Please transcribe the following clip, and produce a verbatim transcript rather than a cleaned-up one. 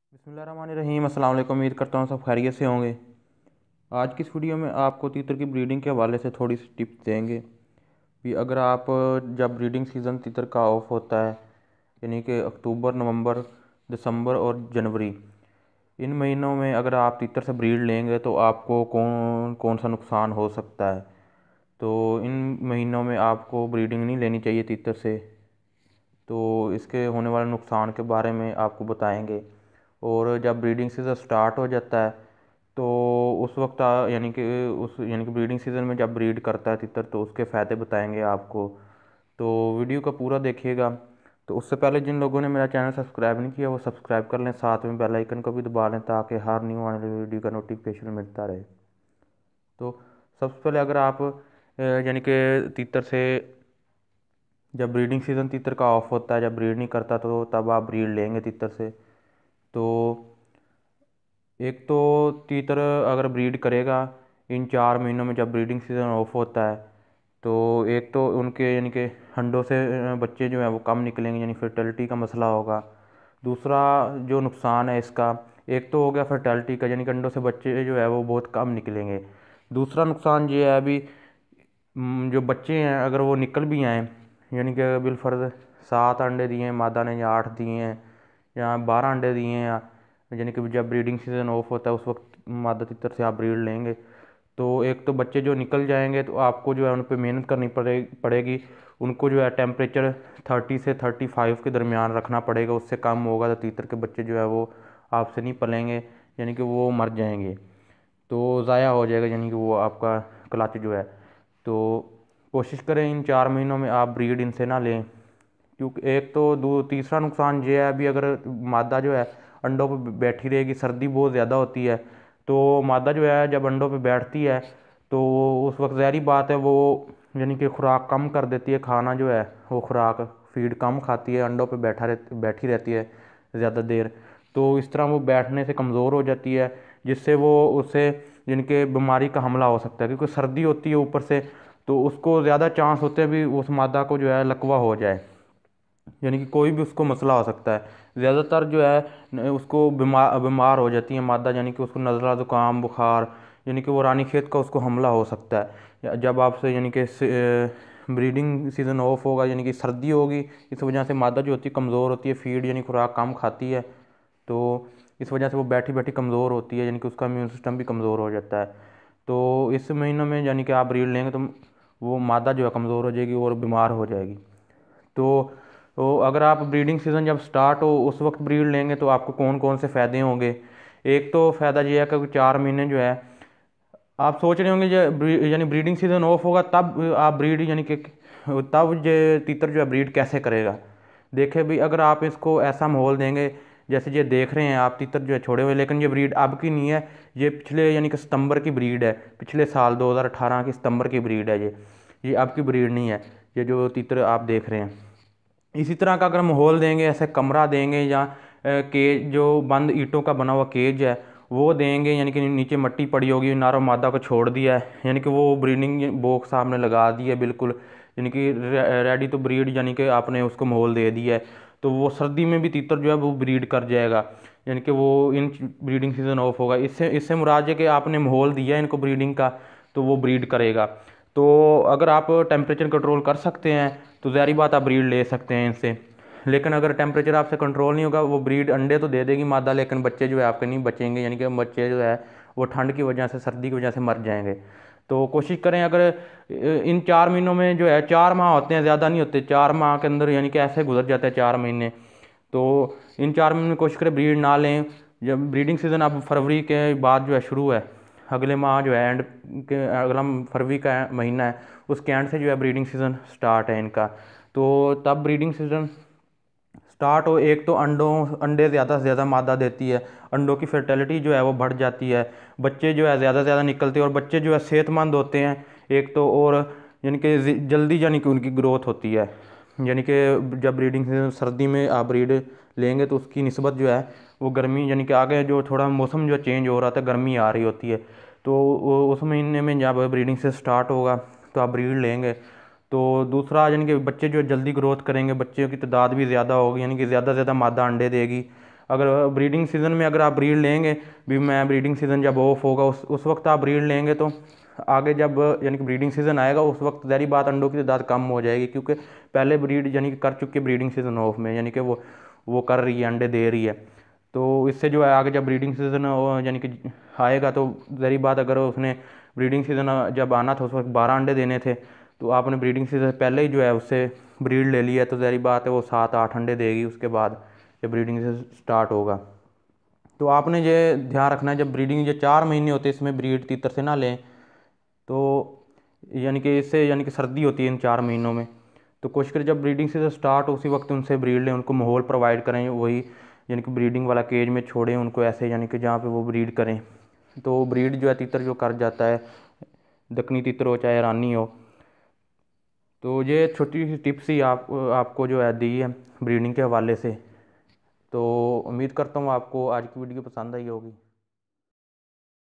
बिस्मिल्लाहिर्रहमानिर्रहीम। अस्सलाम वालेकुम। उम्मीद करता हूँ सब खैरियत से होंगे। आज की इस वीडियो में आपको तीतर की ब्रीडिंग के हवाले से थोड़ी सी टिप्स देंगे कि अगर आप जब ब्रीडिंग सीज़न तीतर का ऑफ होता है, यानी कि अक्टूबर, नवंबर, दिसंबर और जनवरी, इन महीनों में अगर आप तीतर से ब्रीड लेंगे तो आपको कौन कौन सा नुकसान हो सकता है। तो इन महीनों में आपको ब्रीडिंग नहीं लेनी चाहिए तीतर से। तो इसके होने वाले नुकसान के बारे में आपको बताएंगे। और जब ब्रीडिंग सीज़न स्टार्ट हो जाता है तो उस वक्त आ- यानी कि उस यानी कि ब्रीडिंग सीज़न में जब ब्रीड करता है तितर तो उसके फ़ायदे बताएंगे आपको। तो वीडियो का पूरा देखिएगा। तो उससे पहले जिन लोगों ने मेरा चैनल सब्सक्राइब नहीं किया वो सब्सक्राइब कर लें, साथ में बेल आइकन को भी दबा लें ताकि हर न्यू आने वाली वीडियो का नोटिफिकेशन मिलता रहे। तो सबसे पहले अगर आप अ, यानी कि तीतर से जब ब्रीडिंग सीज़न तीतर का ऑफ होता है, जब ब्रीड नहीं करता तो तब आप ब्रीड लेंगे तीतर से। तो एक तो तीतर अगर ब्रीड करेगा इन चार महीनों में जब ब्रीडिंग सीज़न ऑफ होता है, तो एक तो उनके यानी कि अंडों से अ, बच्चे जो हैं वो कम निकलेंगे, यानी फर्टिलिटी का मसला होगा। दूसरा जो नुकसान है इसका, एक तो हो गया फर्टिलिटी का, यानी कि अंडों से बच्चे जो है वो बहुत कम निकलेंगे। दूसरा नुकसान ये है अभी हम्म, जो बच्चे हैं अगर वो निकल भी आएँ, यानी कि बिलफर्ज सात अंडे दिए हैं मादा ने या आठ दिए हैं या बारह अंडे दिए हैं, या यानी कि जब ब्रीडिंग सीज़न ऑफ होता है उस वक्त मादा तितर से आप ब्रीड लेंगे तो एक तो बच्चे जो निकल जाएंगे तो आपको जो है उन पर मेहनत करनी पड़े पड़ेगी। उनको जो है टेम्परेचर थर्टी से थर्टी फाइव के दरमियान रखना पड़ेगा, उससे कम होगा तो तीतर के बच्चे जो है वो आपसे नहीं पलेंगे, यानी कि वो मर जाएंगे, तो ज़ाया हो जाएगा, यानी कि वो आपका क्लच जो है। तो कोशिश करें इन चार महीनों में आप ब्रीड इनसे ना लें, क्योंकि एक तो दो तीसरा नुकसान ये है अभी अगर मादा जो है अंडों पे बैठी रहेगी, सर्दी बहुत ज़्यादा होती है, तो मादा जो है जब अंडों पे बैठती है तो उस वक्त ज़ाहिरी बात है वो यानी कि खुराक कम कर देती है, खाना जो है वो खुराक फीड कम खाती है, अंडों पे बैठा रह बैठी रहती है ज़्यादा देर। तो इस तरह वो बैठने से कमज़ोर हो जाती है, जिससे वो उससे यानी कि बीमारी का हमला हो सकता है, क्योंकि सर्दी होती है ऊपर से, तो उसको ज़्यादा चांस होते हैं भी उस मादा को जो है लकवा हो जाए, यानी कि कोई भी उसको मसला हो सकता है। ज़्यादातर जो है न- उसको बीमार बीमार हो जाती है मादा, यानी कि उसको नज़ला ज़ुकाम बुखार, यानी कि वो रानीखेत का उसको हमला हो सकता है। या- जब आपसे यानी कि ब्रीडिंग सीज़न ऑफ होगा, यानी कि सर्दी होगी, इस वजह से मादा जो होती है कमज़ोर होती है, फीड यानी खुराक कम खाती है, तो इस वजह से वो बैठी बैठी कमज़ोर होती है, यानी कि उसका इम्यून सिस्टम भी कमज़ोर हो जाता है। तो इस महीनों में यानी कि आप ब्रीड लेंगे तो वो मादा जो है कमज़ोर हो जाएगी और बीमार हो जाएगी। तो तो अगर आप ब्रीडिंग सीज़न जब स्टार्ट हो उस वक्त ब्रीड लेंगे तो आपको कौन कौन से फ़ायदे होंगे। एक तो फ़ायदा ये है कि चार महीने जो है आप सोच रहे होंगे जो ब्री- यानी ब्रीडिंग सीज़न ऑफ होगा तब आप ब्रीड यानी कि तब ये तीतर जो है ब्रीड कैसे करेगा। देखिए भाई, अगर आप इसको ऐसा माहौल देंगे जैसे ये देख रहे हैं आप तीतर जो है छोड़े हुए, लेकिन ये ब्रीड अब की नहीं है, ये पिछले यानी कि सितंबर की ब्रीड है, पिछले साल दो हज़ार अठारह की सितंबर की ब्रीड है ये ये अब की ब्रीड नहीं है। ये जो तीतर आप देख रहे हैं, इसी तरह का अगर माहौल देंगे, ऐसे कमरा देंगे या केज जो बंद ईंटों का बना हुआ केज है वो देंगे, यानी कि नीचे मिट्टी पड़ी होगी, नारो मादा को छोड़ दिया है, यानी कि वो ब्रीडिंग बॉक्स आपने लगा दी है बिल्कुल, यानी कि रेडी टू ब्रीड, यानी कि आपने उसको माहौल दे दिया है, तो वो सर्दी में भी तीतर जो है वो ब्रीड कर जाएगा, यानी कि वो इन ब्रीडिंग सीज़न ऑफ होगा। इससे इससे मुराद है कि आपने माहौल दिया है इनको ब्रीडिंग का, तो वो ब्रीड करेगा। तो अगर आप टेम्परेचर कंट्रोल कर सकते हैं तो ज़ाहिर बात आप ब्रीड ले सकते हैं इनसे। लेकिन अगर टेम्परेचर आपसे कंट्रोल नहीं होगा, वो ब्रीड अंडे तो दे देगी मादा, लेकिन बच्चे जो है आपके नहीं बचेंगे, यानी कि बच्चे जो है वो ठंड की वजह से, सर्दी की वजह से मर जाएंगे। तो कोशिश करें अगर इन चार महीनों में जो है, चार माह होते हैं ज़्यादा नहीं होते, चार माह के अंदर यानी कि ऐसे गुजर जाते हैं चार महीने। तो इन चार महीने में कोशिश करें ब्रीड ना लें। जब ब्रीडिंग सीज़न अब फरवरी के बाद जो है शुरू है, अगले माह जो है एंड के, अगला फरवरी का महीना है, उसके एंड से जो है ब्रीडिंग सीज़न स्टार्ट है इनका। तो तब ब्रीडिंग सीज़न स्टार्ट हो, एक तो अंडों अंडे ज़्यादा से ज़्यादा मादा देती है, अंडों की फर्टिलिटी जो है वो बढ़ जाती है, बच्चे जो है ज़्यादा से ज़्यादा निकलते हैं और बच्चे जो है सेहतमंद होते हैं एक तो, और यानी कि जल्दी यानी कि उनकी ग्रोथ होती है। यानी कि जब ब्रीडिंग सीजन सर्दी में आप ब्रीड लेंगे तो उसकी निस्बत जो है वो गर्मी, यानी कि आगे जो थोड़ा मौसम जो चेंज हो रहा था, गर्मी आ रही होती है, तो वो- उस महीने में जब ब्रीडिंग से स्टार्ट होगा तो आप ब्रीड लेंगे। तो दूसरा यानी कि बच्चे जो जल्दी ग्रोथ करेंगे, बच्चों की तादाद भी ज़्यादा होगी, यानी कि ज़्यादा से ज़्यादा मादा अंडे देगी, अगर ब्रीडिंग सीज़न में अगर आप ब्रीड लेंगे भी, मैं ब्रीडिंग सीज़न जब ऑफ होगा उस उस वक्त आप ब्रीड लेंगे तो आगे जब यानी कि ब्रीडिंग सीज़न आएगा उस वक्त ज़ाहिर बात अंडों की तादाद कम हो जाएगी, क्योंकि पहले ब्रीड यानी कि कर चुके ब्रीडिंग सीज़न ऑफ में, यानी कि वो वो कर रही है, अंडे दे रही है। तो इससे जो है आगे जब ब्रीडिंग सीज़न यानी कि आएगा तो ज़ाहिर बात अगर उसने ब्रीडिंग सीज़न जब आना था उस वक्त बारह अंडे देने थे, तो आपने ब्रीडिंग सीज़न पहले ही जो है उससे ब्रीड ले लिया, तो ज़ाहिर बात है वो सात आठ अंडे देगी उसके बाद जब ब्रीडिंग से स्टार्ट होगा। तो आपने ये ध्यान रखना है जब ब्रीडिंग ये चार महीने होते हैं इसमें ब्रीड तीतर से ना लें, तो यानी कि इससे यानी कि सर्दी होती है इन चार महीनों में, तो कोशिश करें जब ब्रीडिंग सीजन स्टार्ट हो उसी वक्त उनसे ब्रीड लें, उनको माहौल प्रोवाइड करें वही यानी कि ब्रीडिंग वाला केज में छोड़ें उनको ऐसे, यानी कि जहाँ पे वो ब्रीड करें। तो ब्रीड जो है तीतर जो कर जाता है, दक्कनी तीतर हो चाहे रानी हो। तो ये छोटी सी टिप्स ही आप आपको जो है दी है ब्रीडिंग के हवाले से। तो उम्मीद करता हूँ आपको आज की वीडियो पसंद आई होगी।